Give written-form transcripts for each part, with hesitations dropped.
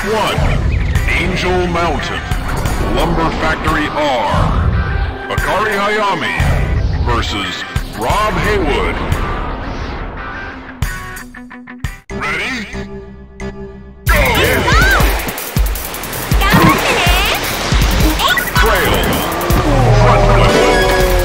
1, Angel Mountain, Lumber Factory R, Akari Hayami versus Rob Haywood. Ready? Go! Trail, front flip.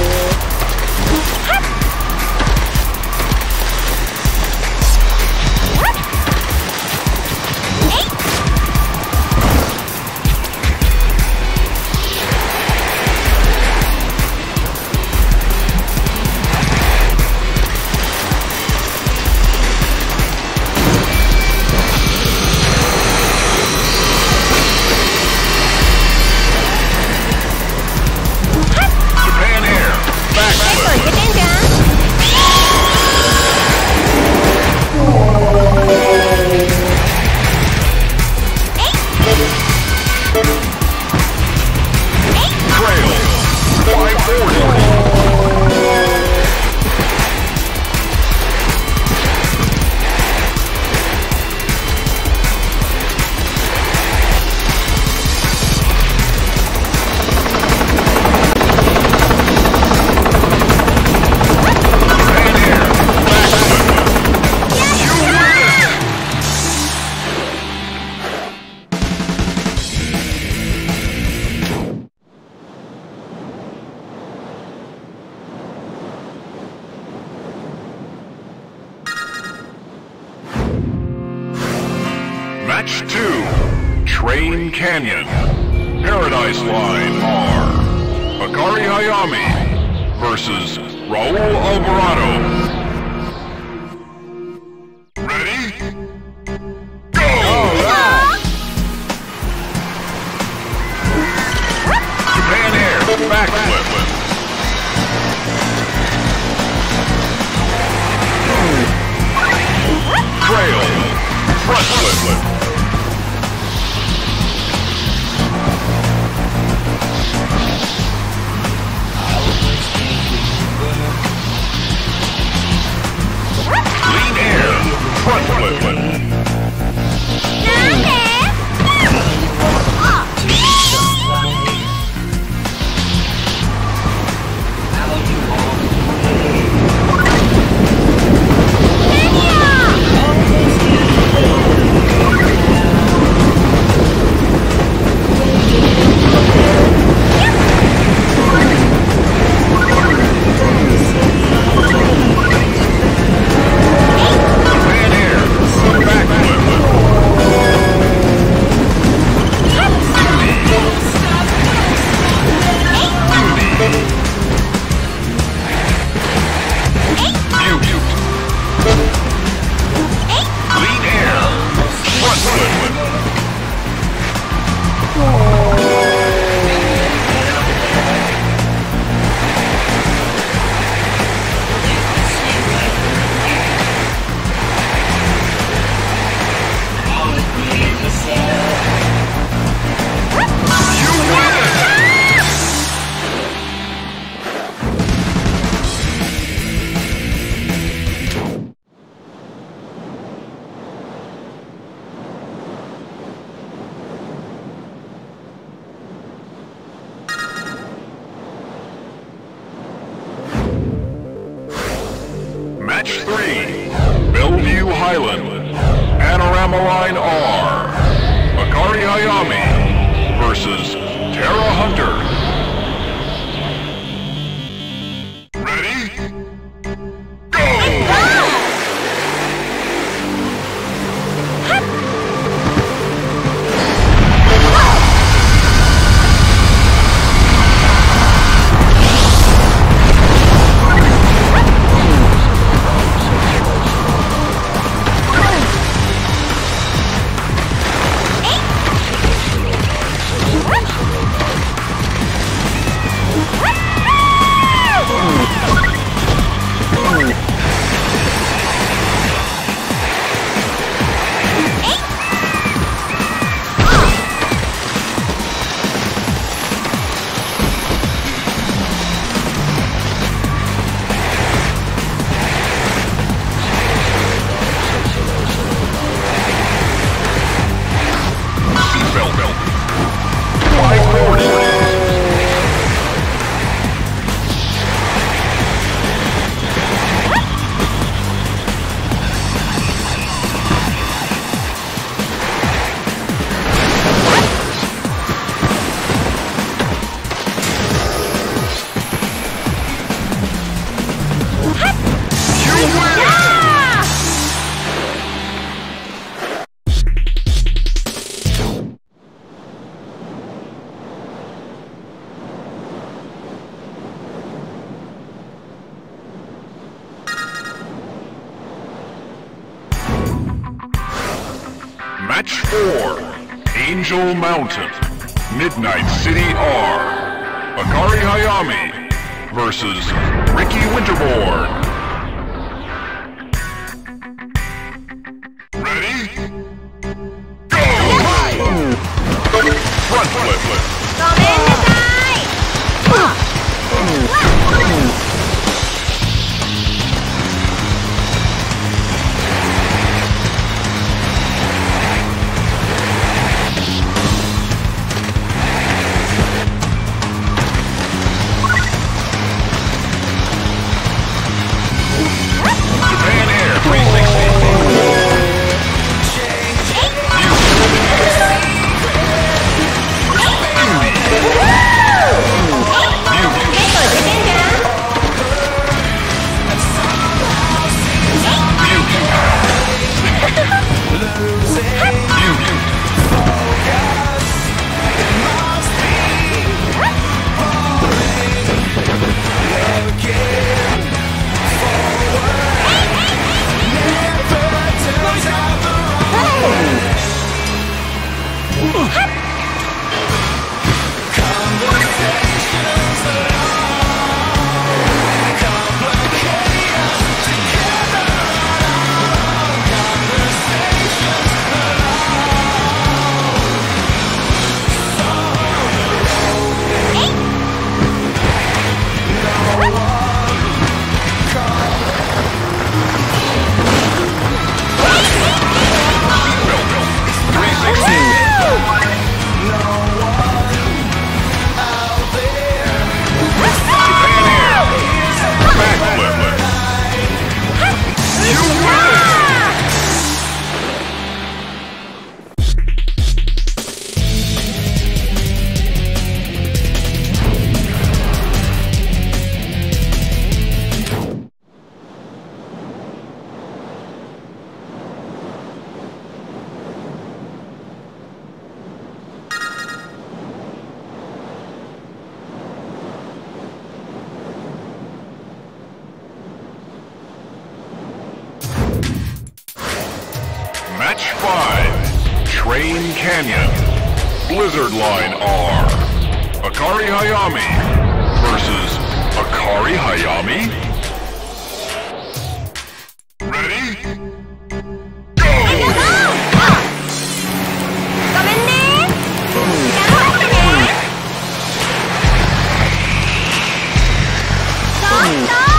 Match 2, Train Canyon, Paradise Line R, Akari Hayami versus Raul Alvarado. Ready? Go! Japan Air, backflip. Trail, front flip. Lean air, front flip. Match 3, Bellevue Highland, Panorama Line R, Akari Hayami versus Terra Hunter. Ready? Go! 4, Angel Mountain, Midnight City R. Akari Hayami versus Ricky Winterborn. Ready? Go! Front flip. ごめんなさい。 Japan Air 360. Match 5, Train Canyon, Blizzard Line R. Akari Hayami versus Akari Hayami. Ready? Go! ごめんね。頑張ってね。ちょっと。ごめんなさい。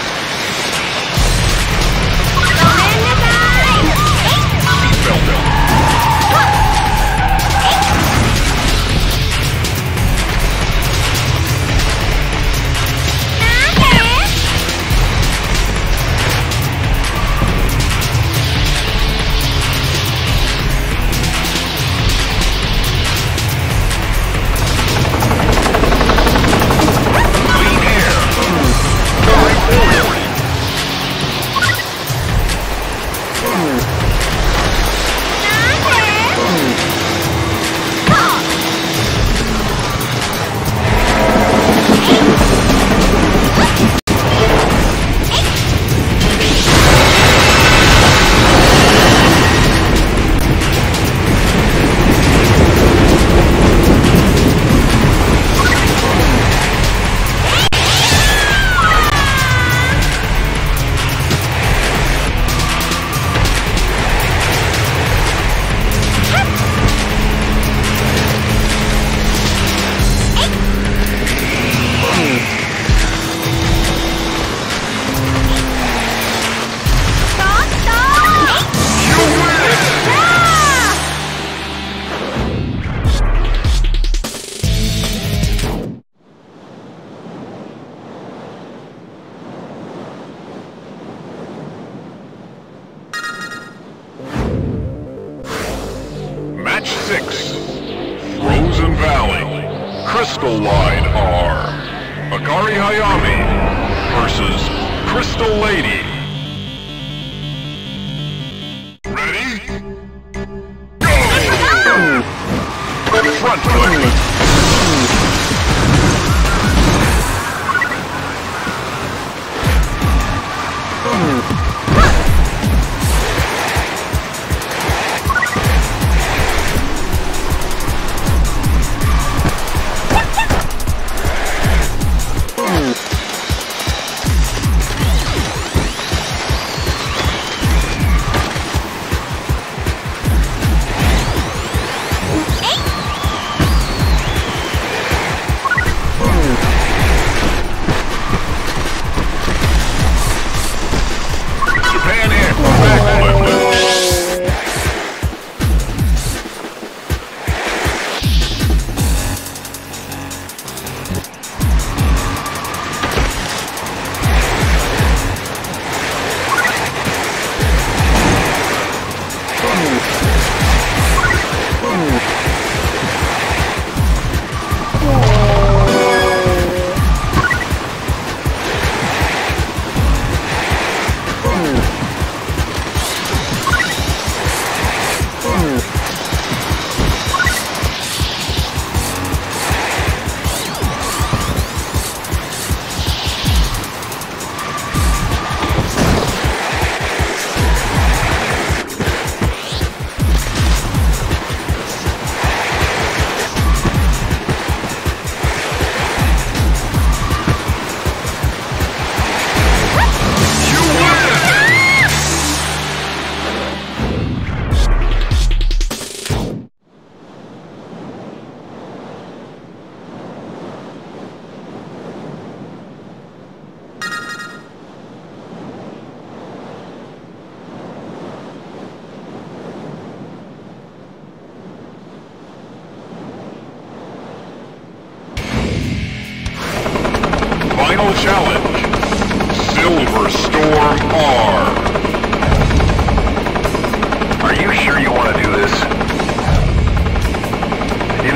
Match 6, Frozen Valley, Crystal Line R. Akari Hayami versus Crystal Lady. Ready? Go! Front flip.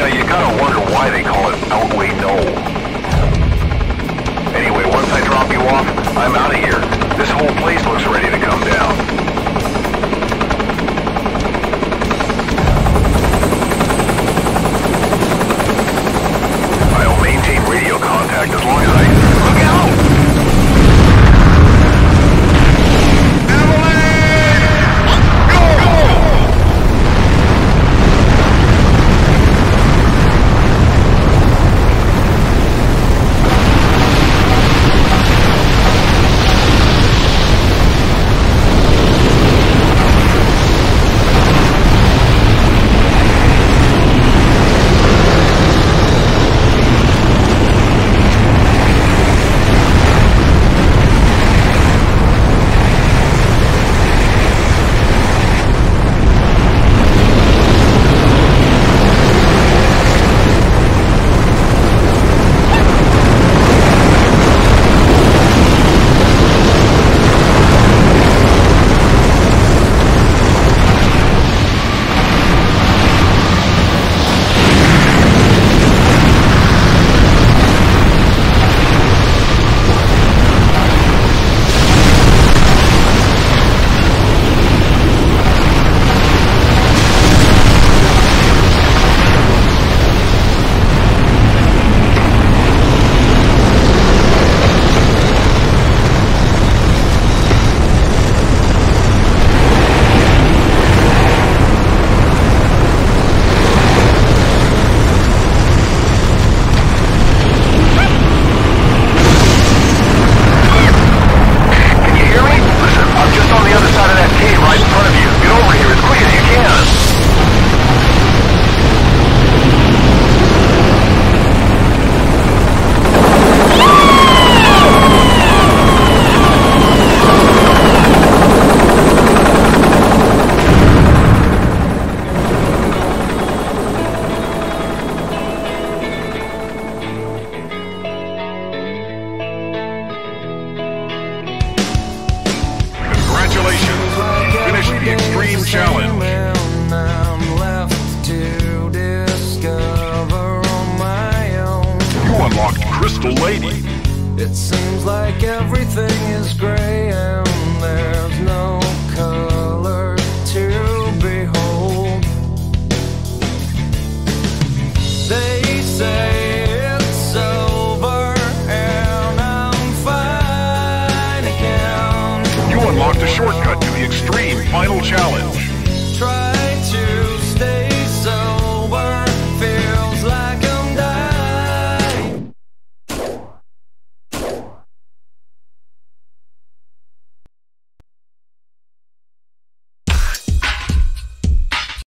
you gotta wonder why they call it Outway No. Anyway, once I drop you off, I'm out of here. This whole place looks ready to come down. I'll maintain radio contact as long as I... Look out! It seems like everything is gray and there's no color to behold. They say it's over and I'm fine again. You unlocked a shortcut to the extreme final challenge. Try